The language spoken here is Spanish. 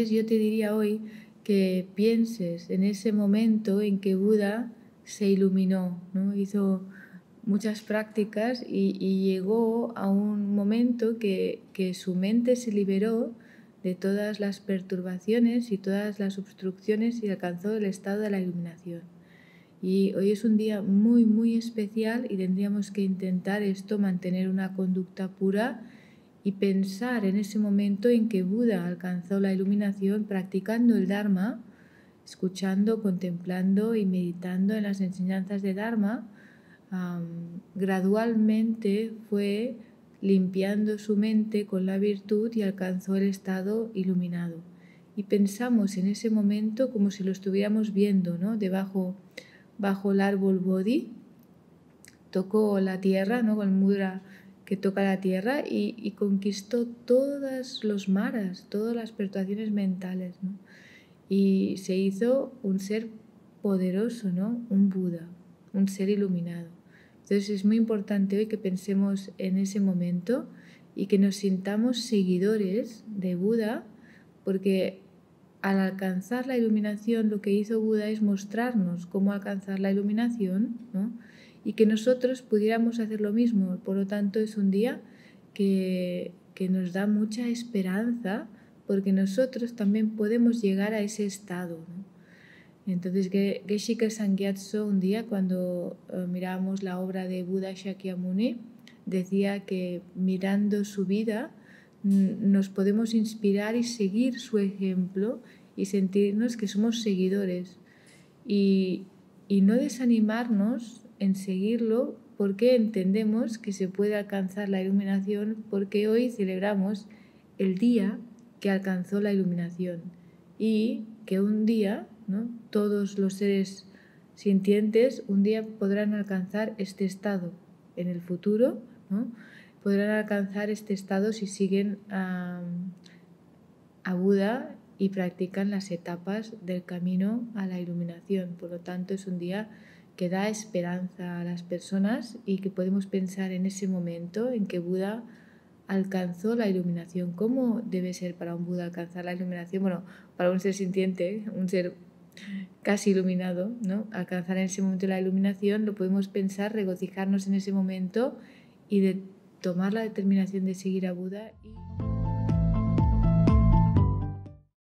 Entonces yo te diría hoy que pienses en ese momento en que Buda se iluminó, ¿no? Hizo muchas prácticas y llegó a un momento que su mente se liberó de todas las perturbaciones y todas las obstrucciones y alcanzó el estado de la iluminación. Y hoy es un día muy, muy especial y tendríamos que intentar esto, mantener una conducta pura y pensar en ese momento en que Buda alcanzó la iluminación practicando el Dharma, escuchando, contemplando y meditando en las enseñanzas de Dharma. Gradualmente fue limpiando su mente con la virtud y alcanzó el estado iluminado. Y pensamos en ese momento como si lo estuviéramos viendo, ¿no? Bajo el árbol Bodhi, tocó la tierra, ¿no? Con el mudra que toca la tierra y conquistó todos los maras, todas las perturbaciones mentales, ¿no? Y se hizo un ser poderoso, ¿no? Un Buda, un ser iluminado. Entonces es muy importante hoy que pensemos en ese momento y que nos sintamos seguidores de Buda, porque al alcanzar la iluminación lo que hizo Buda es mostrarnos cómo alcanzar la iluminación, ¿no? Y que nosotros pudiéramos hacer lo mismo. Por lo tanto es un día que nos da mucha esperanza, porque nosotros también podemos llegar a ese estado, ¿no? Entonces Geshe Sangyatso un día cuando mirábamos la obra de Buda Shakyamuni decía que mirando su vida nos podemos inspirar y seguir su ejemplo y sentirnos que somos seguidores y no desanimarnos en seguirlo, porque entendemos que se puede alcanzar la iluminación, porque hoy celebramos el día que alcanzó la iluminación y que un día, ¿no? Todos los seres sintientes un día podrán alcanzar este estado en el futuro, ¿no? Podrán alcanzar este estado si siguen a Buda y practican las etapas del camino a la iluminación. Por lo tanto, es un día que da esperanza a las personas y que podemos pensar en ese momento en que Buda alcanzó la iluminación. ¿Cómo debe ser para un Buda alcanzar la iluminación? Bueno, para un ser sintiente, un ser casi iluminado, ¿no? Alcanzar en ese momento la iluminación, lo podemos pensar, regocijarnos en ese momento y de tomar la determinación de seguir a Buda.